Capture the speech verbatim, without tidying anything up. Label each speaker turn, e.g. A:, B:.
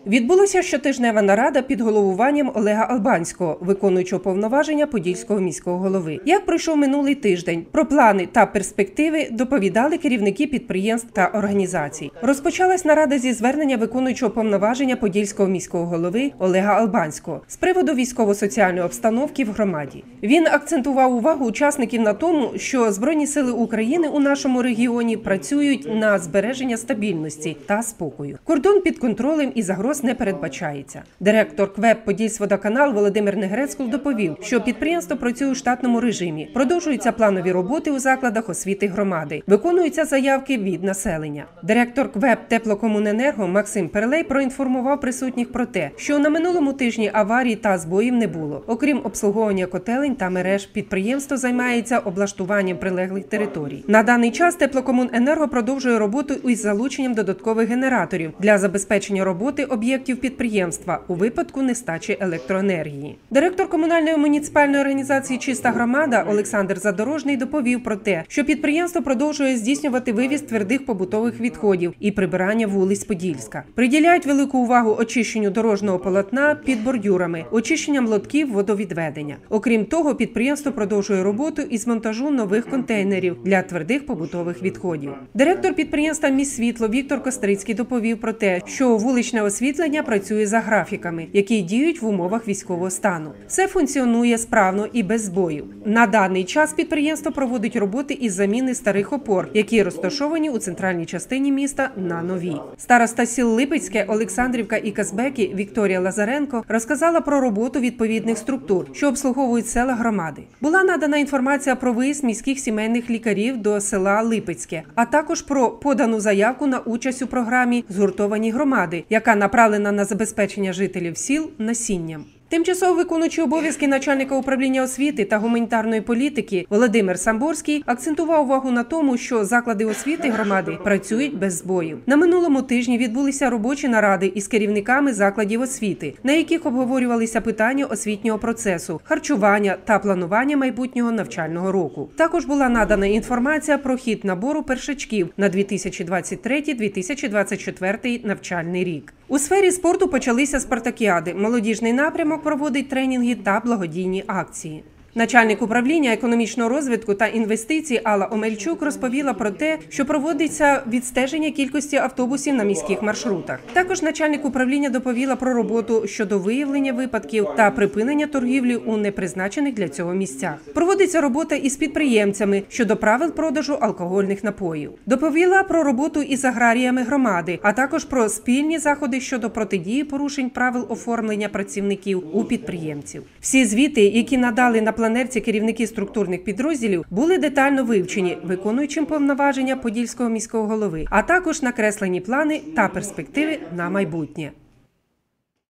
A: Відбулася щотижнева нарада під головуванням Олега Албанського, виконуючого повноваження Подільського міського голови. Як пройшов минулий тиждень, про плани та перспективи доповідали керівники підприємств та організацій. Розпочалась нарада зі звернення виконуючого повноваження Подільського міського голови Олега Албанського з приводу військово-соціальної обстановки в громаді. Він акцентував увагу учасників на тому, що Збройні сили України у нашому регіоні працюють на збереження стабільності та спокою. Кордон під контролем і загроз не передбачається. Директор КВЕП «Подільськводоканал» Володимир Негрецькул доповів, що підприємство працює у штатному режимі, продовжуються планові роботи у закладах освіти громади, виконуються заявки від населення. Директор КВЕП «Теплокомуненерго» Максим Перлей проінформував присутніх про те, що на минулому тижні аварій та збоїв не було. Окрім обслуговування котелень та мереж, підприємство займається облаштуванням прилеглих територій. На даний час Теплокомуненерго продовжує роботу із залученням додаткових генераторів для забезпечення роботи об'єктів підприємства у випадку нестачі електроенергії. Директор комунальної муніципальної організації «Чиста громада» Олександр Задорожний доповів про те, що підприємство продовжує здійснювати вивіз твердих побутових відходів і прибирання вулиць Подільська. Приділяють велику увагу очищенню дорожнього полотна під бордюрами, очищенням лотків водовідведення. Окрім того, підприємство продовжує роботу із монтажу нових контейнерів для твердих побутових відходів. Директор підприємства «Міськсвітло» Віктор Кострицький доповів про те, що вуличне освітлення працює за графіками, які діють в умовах військового стану. Все функціонує справно і без збоїв. На даний час підприємство проводить роботи із заміни старих опор, які розташовані у центральній частині міста, на нові. Староста сіл Липецьке, Олександрівка і Казбеки Вікторія Лазаренко розказала про роботу відповідних структур, що обслуговують села громади. Була надана інформація про виїзд міських сімейних лікарів до села Липецьке, а також про подану заявку на участь у програмі «Згуртовані громади», яка направлена на забезпечення жителів сіл насінням. Тимчасово виконуючий обов'язки начальника управління освіти та гуманітарної політики Володимир Самборський акцентував увагу на тому, що заклади освіти громади працюють без збоїв. На минулому тижні відбулися робочі наради із керівниками закладів освіти, на яких обговорювалися питання освітнього процесу, харчування та планування майбутнього навчального року. Також була надана інформація про хід набору першачків на дві тисячі двадцять третій - дві тисячі двадцять четвертий навчальний рік. У сфері спорту почалися спартакіади. Молодіжний напрямок проводить тренінги та благодійні акції. Начальник управління економічного розвитку та інвестицій Алла Омельчук розповіла про те, що проводиться відстеження кількості автобусів на міських маршрутах. Також начальник управління доповіла про роботу щодо виявлення випадків та припинення торгівлі у непризначених для цього місцях. Проводиться робота із підприємцями щодо правил продажу алкогольних напоїв. Доповіла про роботу із аграріями громади, а також про спільні заходи щодо протидії порушень правил оформлення працівників у підприємців. Всі звіти, які надали на планерці керівники структурних підрозділів, були детально вивчені виконуючим повноваження Подільського міського голови, а також накреслені плани та перспективи на майбутнє.